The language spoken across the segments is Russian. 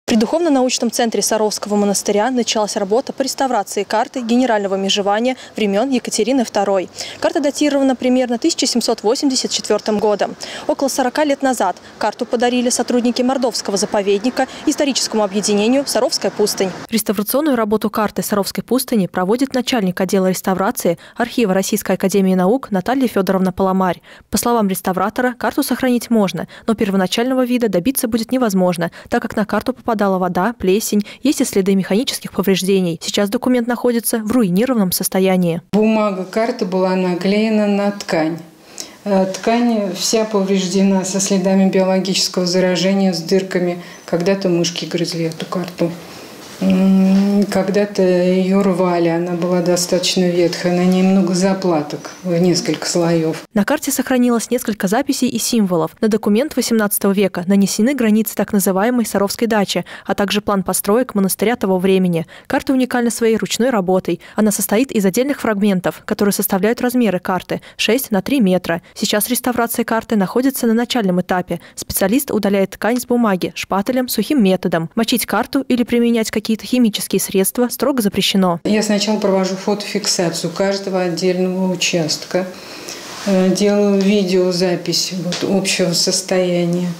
При Духовно-научном центре Саровского монастыря началась работа по реставрации карты генерального межевания времен Екатерины II. Карта датирована примерно 1784 годом. Около 40 лет назад карту подарили сотрудники Мордовского заповедника историческому объединению «Саровская пустынь». Реставрационную работу карты Саровской пустыни проводит начальник отдела реставрации архива Российской академии наук Наталья Федоровна Поломарь. По словам реставратора, карту сохранить можно, но первоначального вида добиться будет невозможно, так как на карту попадала вода, плесень, есть и следы механических повреждений. Сейчас документ находится в руинированном состоянии. Бумага карты была наклеена на ткань. Ткань вся повреждена со следами биологического заражения, с дырками. Когда-то мышки грызли эту карту. Когда-то ее рвали, она была достаточно ветхая, на ней много заплаток в несколько слоев. На карте сохранилось несколько записей и символов. На документ XVIII века нанесены границы так называемой Саровской дачи, а также план построек монастыря того времени. Карта уникальна своей ручной работой. Она состоит из отдельных фрагментов, которые составляют размеры карты – 6 на 3 метра. Сейчас реставрация карты находится на начальном этапе. Специалист удаляет ткань с бумаги шпателем, сухим методом. Мочить карту или применять какие-то химические средства строго запрещено. Я сначала провожу фотофиксацию каждого отдельного участка, делаю видеозапись общего состояния,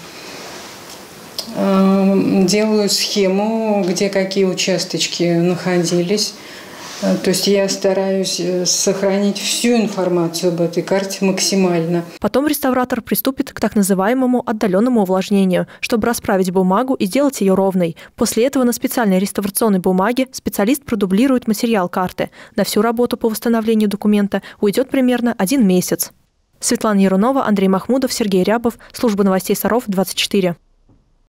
делаю схему, где какие участочки находились. То есть я стараюсь сохранить всю информацию об этой карте максимально. Потом реставратор приступит к так называемому отдаленному увлажнению, чтобы расправить бумагу и сделать ее ровной. После этого на специальной реставрационной бумаге специалист продублирует материал карты. На всю работу по восстановлению документа уйдет примерно 1 месяц. Светлана Ярунова, Андрей Махмудов, Сергей Рябов. Служба новостей Саров, 24.